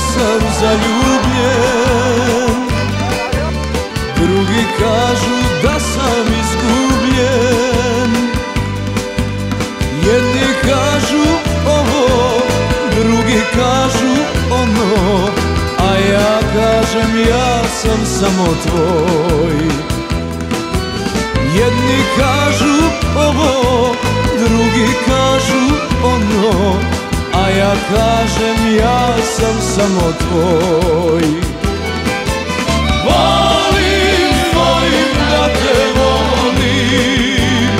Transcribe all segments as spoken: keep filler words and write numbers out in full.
sam zaljubljen, drugi kažu da sam izgubljen. Jedni kažu ovo, drugi kažu ono, a ja kažem ja sam samo tvoj. Jedni kažu ovo, drugi kažu ono, a ja kažem ja sam samo tvoj. Volim, volim da te volim,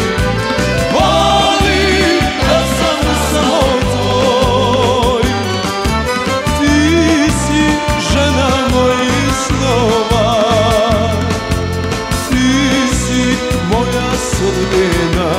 volim da sam samo tvoj. Ti si žena mojih snova, ti si moja sudbina.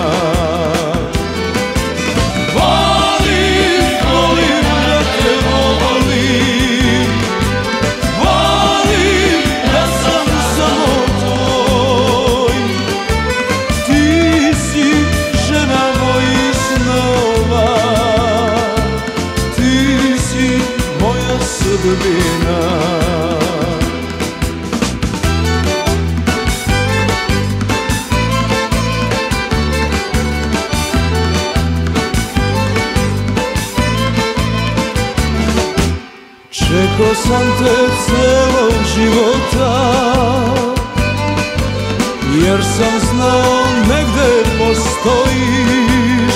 Sudbina. Čekao sam te celog života, jer sam znao negde postojiš.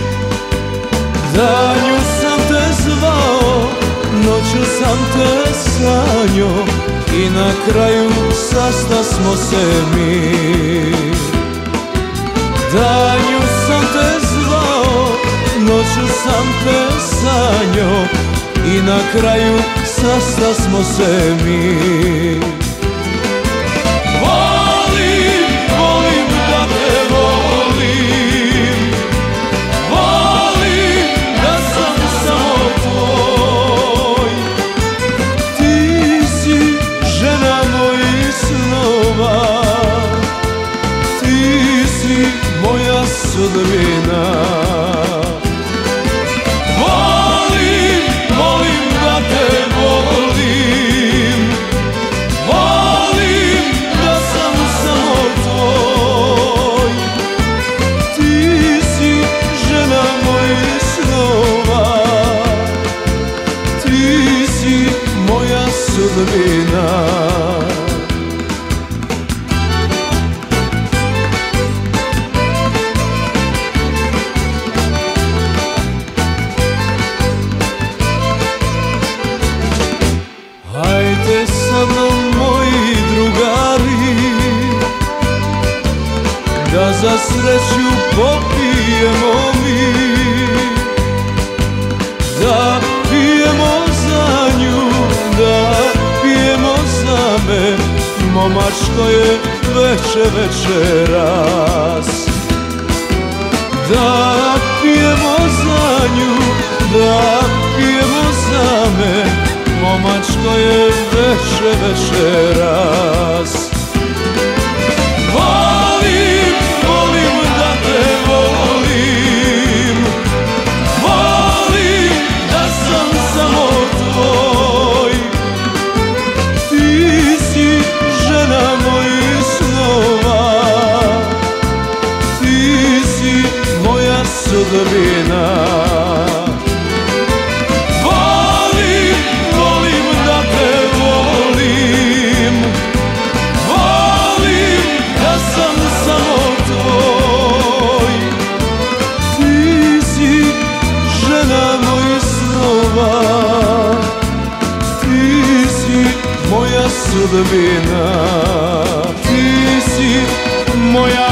Danju sam te zvao, noću sam te sanjao i na kraju sastasmo se mi. Danju sam te zvao, noću sam te sanjao i na kraju sastasmo se mi. Volim, volim da te volim, volim da sam samo tvoj. Ti si žena mojih snova, ti si moja sudbina. Volim, volim da te volim, volim da sam samo tvoj. Ti si žena mojih snova, ti si moja sudbina. Hajde sa mnom moji drugari, da za sreću popijemo mi, da pijemo za nju, da pijemo za me, momačko je veče večeras. Da pijemo za nju, da pijemo za me, momačko je veče večeras. Volim, volim da te volim, volim da sam samo tvoj. Ti si žena mojih snova, ti si moja sudbina. Moja sudbina, ti si moja